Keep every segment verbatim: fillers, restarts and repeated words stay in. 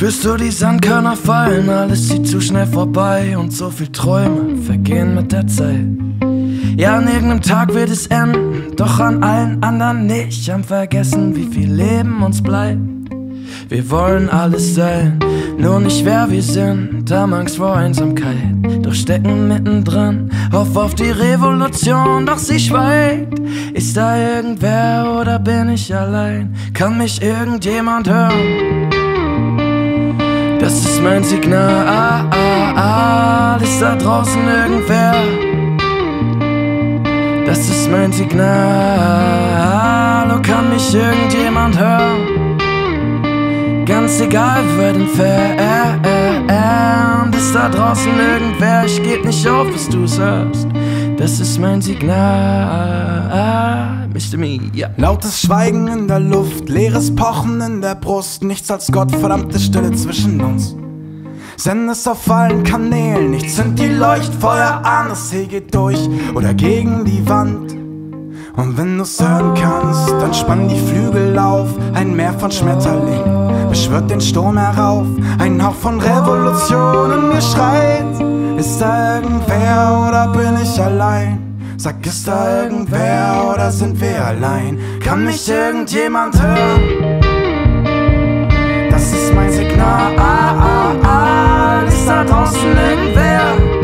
Spürst du die Sandkörner fallen, alles zieht zu schnell vorbei und so viel Träume vergehen mit der Zeit. Ja, an irgendeinem Tag wird es enden, doch an allen anderen nicht. Haben vergessen, wie viel Leben uns bleibt. Wir wollen alles sein, nur nicht wer wir sind. Haben Angst vor Einsamkeit, doch stecken mittendrin. Hoff auf die Revolution, doch sie schweigt. Ist da irgendwer oder bin ich allein? Kann mich irgendjemand hören? Das ist mein Signal. Ist da draußen irgendwer? Das ist mein Signal. Oh, kann mich irgendjemand hören? Ganz egal, wer den fährt. Ist da draußen irgendwer? Ich geb nicht auf, bis du's hörst. Das ist mein Signal. Mister Me, ja. Lautes Schweigen in der Luft, leeres Pochen in der Brust. Nichts als gottverdammte Stille zwischen uns. Send es auf allen Kanälen, ich zünd die Leuchtfeuer an. Das hier geht durch oder gegen die Wand. Und wenn du's hören kannst, dann spann die Flügel auf. Ein Meer von Schmetterlingen beschwört den Sturm herauf. Ein Hauch von Revolution in mir schreit. Ist da irgendwer oder bin ich allein? Sag, ist da irgendwer oder sind wir allein? Kann mich irgendjemand hören? Das ist mein Signal. Ist da draußen irgendwer?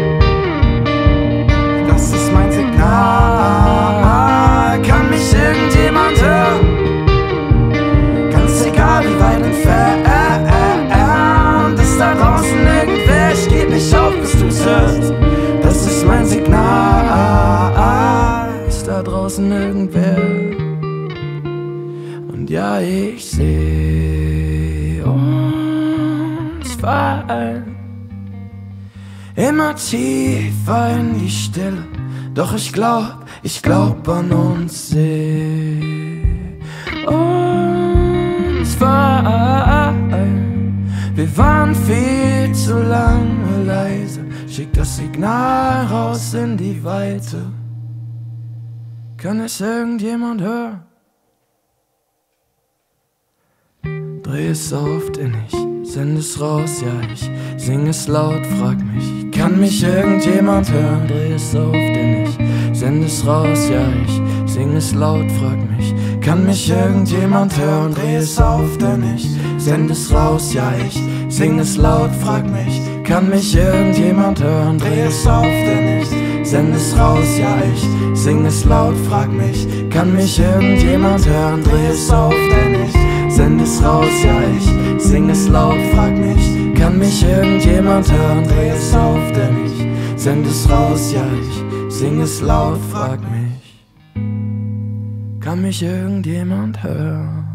Das ist mein Signal. Kann mich irgendjemand hören? Ganz egal, wie weit entfernt. Ist da draußen irgendwer? Ich geb nicht auf, bis du's hörst. Das ist mein Signal. Ist da draußen irgendwer? Und ja, ich seh uns fallen immer tiefer in die Stille. Doch ich glaub, ich glaub an uns, seh uns fallen. Wir waren viel zu lange leise. Schick das Signal raus in die Weite. Kann es irgendjemand hören? Dreh es auf, denn ich send es raus, ja, ich sing es laut, frag mich, kann mich irgendjemand hören? Dreh es auf, denn ich send es raus, ja, ich sing es laut, frag mich, kann mich irgendjemand hören? Dreh es auf, denn ich send es raus, ja, ich sing es laut, frag mich, kann mich irgendjemand hören? Dreh es auf, denn ich send es raus, ja, ich sing es laut, frag mich, kann mich irgendjemand hören? Dreh es auf, denn ich send es raus, ja, ich sing es laut, frag mich, kann mich irgendjemand hören? Dreh es auf, denn ich send es raus, ja, ich sing es laut, frag mich, kann mich irgendjemand hören?